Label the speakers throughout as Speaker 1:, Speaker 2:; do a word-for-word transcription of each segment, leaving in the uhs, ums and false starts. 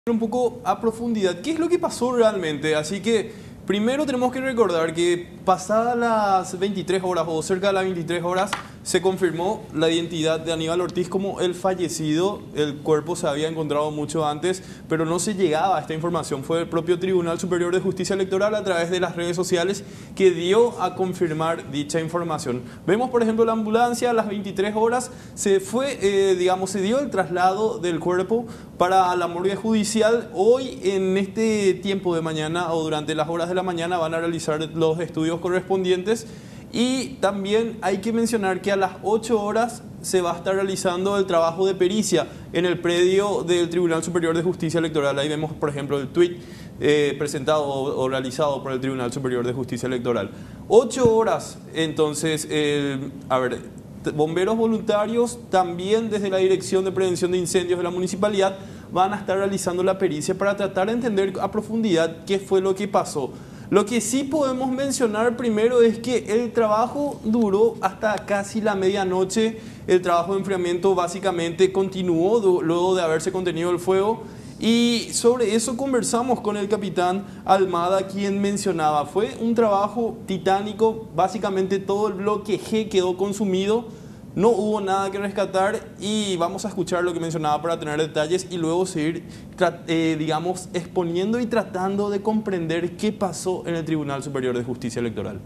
Speaker 1: Un poco a profundidad, ¿qué es lo que pasó realmente? Así que primero tenemos que recordar que pasadas las veintitrés horas o cerca de las veintitrés horas se confirmó la identidad de Aníbal Ortiz como el fallecido. El cuerpo se había encontrado mucho antes, pero no se llegaba a esta información. Fue el propio Tribunal Superior de Justicia Electoral a través de las redes sociales que dio a confirmar dicha información. Vemos, por ejemplo, la ambulancia a las veintitrés horas se fue, eh, digamos, se dio el traslado del cuerpo para la morgue judicial. Hoy, en este tiempo de mañana o durante las horas de la mañana, van a realizar los estudios correspondientes. Y también hay que mencionar que a las ocho horas se va a estar realizando el trabajo de pericia en el predio del Tribunal Superior de Justicia Electoral. Ahí vemos, por ejemplo, el tuit eh, presentado o, o realizado por el Tribunal Superior de Justicia Electoral. Ocho horas, entonces, eh, a ver, bomberos voluntarios también desde la Dirección de Prevención de Incendios de la Municipalidad van a estar realizando la pericia para tratar de entender a profundidad qué fue lo que pasó. Lo que sí podemos mencionar primero es que el trabajo duró hasta casi la medianoche. El trabajo de enfriamiento básicamente continuó luego de haberse contenido el fuego. Y sobre eso conversamos con el capitán Almada, quien mencionaba, fue un trabajo titánico, básicamente todo el bloque G quedó consumido. No hubo nada que rescatar y vamos a escuchar lo que mencionaba para tener detalles y luego seguir, eh, digamos, exponiendo y tratando de comprender qué pasó en el Tribunal Superior de Justicia Electoral.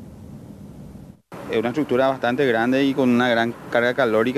Speaker 2: Es una estructura bastante grande y con una gran carga calórica.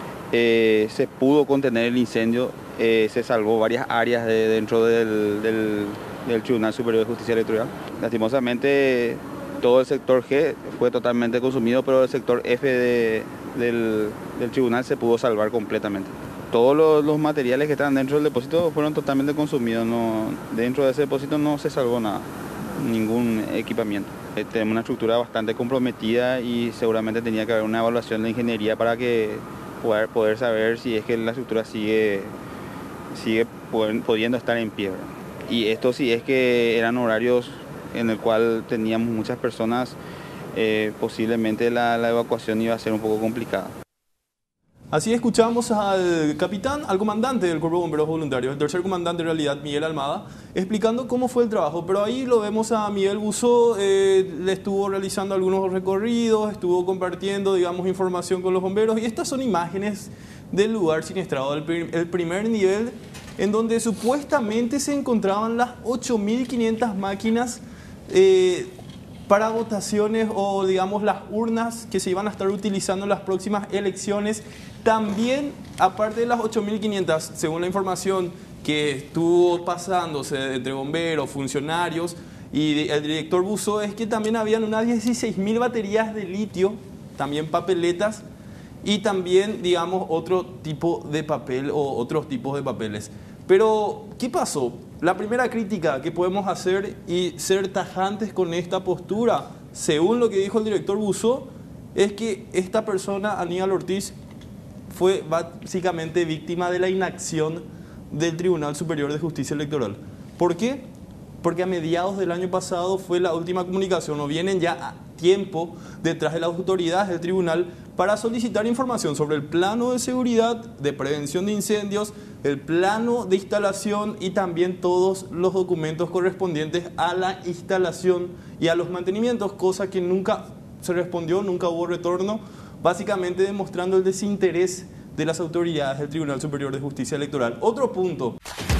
Speaker 2: Eh, se pudo contener el incendio, eh, se salvó varias áreas de, dentro del, del, del Tribunal Superior de Justicia Electoral. Lastimosamente, todo el sector G fue totalmente consumido, pero el sector F de, del, del tribunal se pudo salvar completamente. Todos los, los materiales que estaban dentro del depósito fueron totalmente consumidos. No, dentro de ese depósito no se salvó nada, ningún equipamiento. Eh, tenemos una estructura bastante comprometida y seguramente tenía que haber una evaluación de ingeniería para que poder, poder saber si es que la estructura sigue, sigue pudiendo estar en pie, ¿verdad? Y esto sí es que eran horarios en el cual teníamos muchas personas, eh, posiblemente la, la evacuación iba a ser un poco complicada.
Speaker 1: Así escuchamos al capitán, al comandante del Cuerpo de Bomberos Voluntarios, el tercer comandante en realidad, Miguel Almada, explicando cómo fue el trabajo. Pero ahí lo vemos a Miguel Buzó, eh, le estuvo realizando algunos recorridos, estuvo compartiendo, digamos, información con los bomberos. Y estas son imágenes del lugar siniestrado, el, prim el primer nivel, en donde supuestamente se encontraban las ocho mil quinientas máquinas eh, para votaciones o, digamos, las urnas que se iban a estar utilizando en las próximas elecciones. También, aparte de las ocho mil quinientas, según la información que estuvo pasándose entre bomberos, funcionarios y el director Buzó, es que también habían unas dieciséis mil baterías de litio, también papeletas y también, digamos, otro tipo de papel o otros tipos de papeles. Pero, ¿qué pasó? La primera crítica que podemos hacer y ser tajantes con esta postura, según lo que dijo el director Buzó, es que esta persona, Aníbal Ortiz, fue básicamente víctima de la inacción del Tribunal Superior de Justicia Electoral. ¿Por qué? Porque a mediados del año pasado fue la última comunicación, o vienen ya a tiempo detrás de las autoridades del tribunal para solicitar información sobre el plano de seguridad, de prevención de incendios, el plano de instalación y también todos los documentos correspondientes a la instalación y a los mantenimientos, cosa que nunca se respondió, nunca hubo retorno, básicamente demostrando el desinterés de las autoridades del Tribunal Superior de Justicia Electoral. Otro punto.